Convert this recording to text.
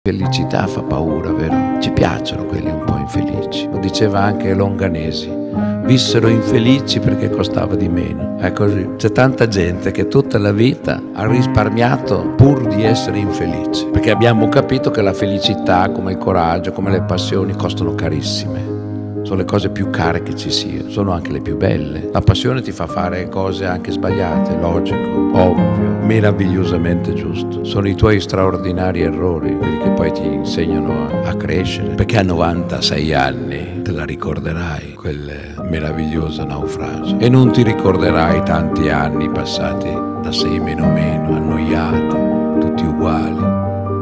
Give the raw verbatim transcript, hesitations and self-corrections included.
Felicità fa paura, vero? Ci piacciono quelli un po' infelici. Lo diceva anche Longanesi. Vissero infelici perché costava di meno. È così. C'è tanta gente che tutta la vita ha risparmiato pur di essere infelici. Perché abbiamo capito che la felicità, come il coraggio, come le passioni, costano carissime. Sono le cose più care che ci siano, sono anche le più belle. La passione ti fa fare cose anche sbagliate, logico, ovvio, meravigliosamente giusto. Sono i tuoi straordinari errori, quelli che poi ti insegnano a, a crescere. Perché a novantasei anni te la ricorderai, quel meraviglioso naufragio. E non ti ricorderai tanti anni passati da sei meno meno, annoiato, tutti uguali.